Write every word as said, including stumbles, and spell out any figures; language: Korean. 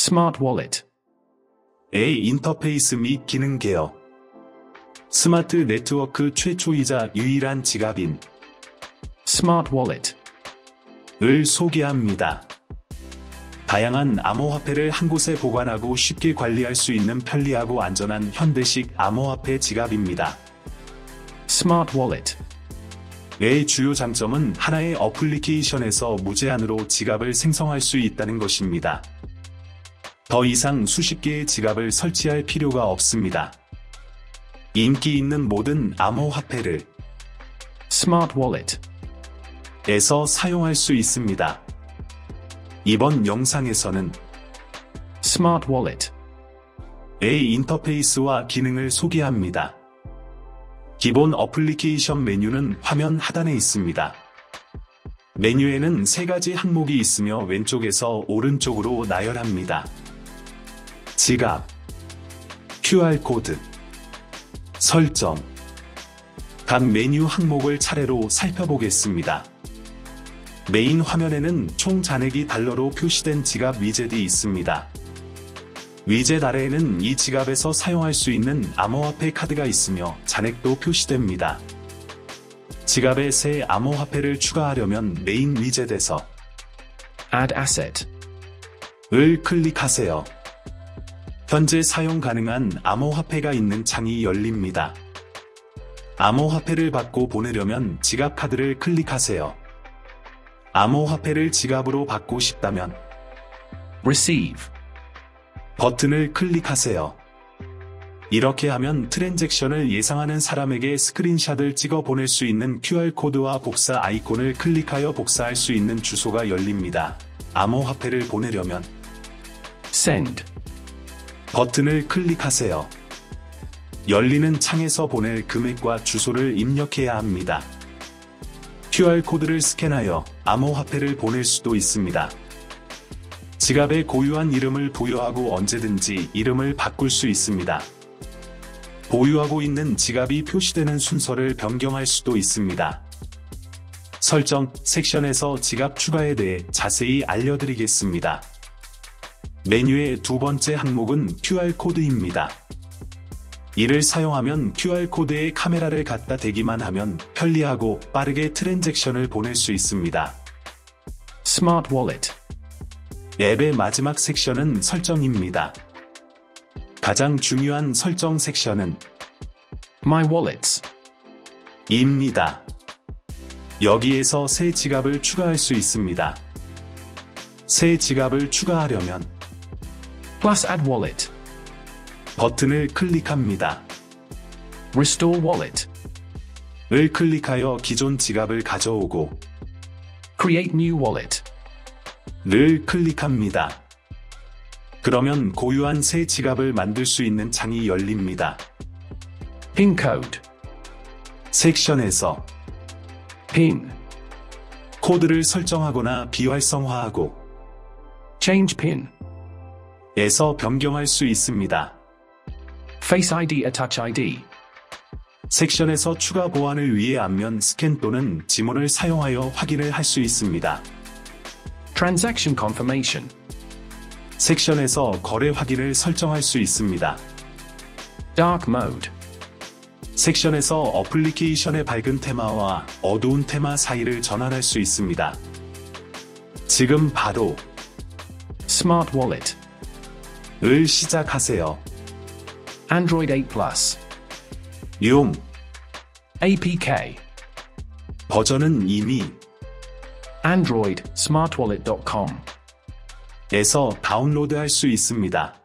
Smart Wallet. 의 인터페이스 및 기능 개혁. 스마트 네트워크 최초이자 유일한 지갑인 Smart Wallet. 을 소개합니다. 다양한 암호화폐를 한 곳에 보관하고 쉽게 관리할 수 있는 편리하고 안전한 현대식 암호화폐 지갑입니다. Smart Wallet. 의 주요 장점은 하나의 어플리케이션에서 무제한으로 지갑을 생성할 수 있다는 것입니다. 더 이상 수십 개의 지갑을 설치할 필요가 없습니다. 인기 있는 모든 암호화폐를 Smart Wallet. 에서 사용할 수 있습니다. 이번 영상에서는 Smart Wallet. 의 인터페이스와 기능을 소개합니다. 기본 어플리케이션 메뉴는 화면 하단에 있습니다. 메뉴에는 세 가지 항목이 있으며 왼쪽에서 오른쪽으로 나열합니다. 지갑, 큐알코드, 설정. 각 메뉴 항목을 차례로 살펴보겠습니다. 메인 화면에는 총 잔액이 달러로 표시된 지갑 위젯이 있습니다. 위젯 아래에는 이 지갑에서 사용할 수 있는 암호화폐 카드가 있으며 잔액도 표시됩니다. 지갑에 새 암호화폐를 추가하려면 메인 위젯에서 Add Asset. 을 클릭하세요. 현재 사용 가능한 암호화폐가 있는 창이 열립니다. 암호화폐를 받고 보내려면 지갑 카드를 클릭하세요. 암호화폐를 지갑으로 받고 싶다면 Receive. 버튼을 클릭하세요. 이렇게 하면 트랜잭션을 예상하는 사람에게 스크린샷을 찍어 보낼 수 있는 큐알코드와 복사 아이콘을 클릭하여 복사할 수 있는 주소가 열립니다. 암호화폐를 보내려면 Send. 버튼을 클릭하세요. 열리는 창에서 보낼 금액과 주소를 입력해야 합니다. 큐알코드를 스캔하여 암호화폐를 보낼 수도 있습니다. 지갑에 고유한 이름을 부여하고 언제든지 이름을 바꿀 수 있습니다. 보유하고 있는 지갑이 표시되는 순서를 변경할 수도 있습니다. 설정 섹션에서 지갑 추가에 대해 자세히 알려드리겠습니다. 메뉴의 두 번째 항목은 큐알코드입니다. 이를 사용하면 큐알코드에 카메라를 갖다 대기만 하면 편리하고 빠르게 트랜잭션을 보낼 수 있습니다. Smart Wallet. 앱의 마지막 섹션은 설정입니다. 가장 중요한 설정 섹션은 My Wallets. 입니다. 여기에서 새 지갑을 추가할 수 있습니다. 새 지갑을 추가하려면 Plus Add Wallet. 버튼을 클릭합니다. Restore Wallet. 을 클릭하여 기존 지갑을 가져오고 Create New Wallet. 를 클릭합니다. 그러면 고유한 새 지갑을 만들 수 있는 창이 열립니다. Pin Code. 섹션에서 Pin. 코드를 설정하거나 비활성화하고 Change Pin. 에서 변경할 수 있습니다. Face 아이디 a Touch 아이디. 섹션에서 추가 보안을 위해 앞면 스캔 또는 지문을 사용하여 확인을 할 수 있습니다. Transaction Confirmation. 섹션에서 거래 확인을 설정할 수 있습니다. Dark Mode. 섹션에서 어플리케이션의 밝은 테마와 어두운 테마 사이를 전환할 수 있습니다. 지금 바로 Smart Wallet. 을 시작하세요. Android eight Plus. 용 에이피케이. 버전은 이미 Android smartwallet dot com. 에서 다운로드할 수 있습니다.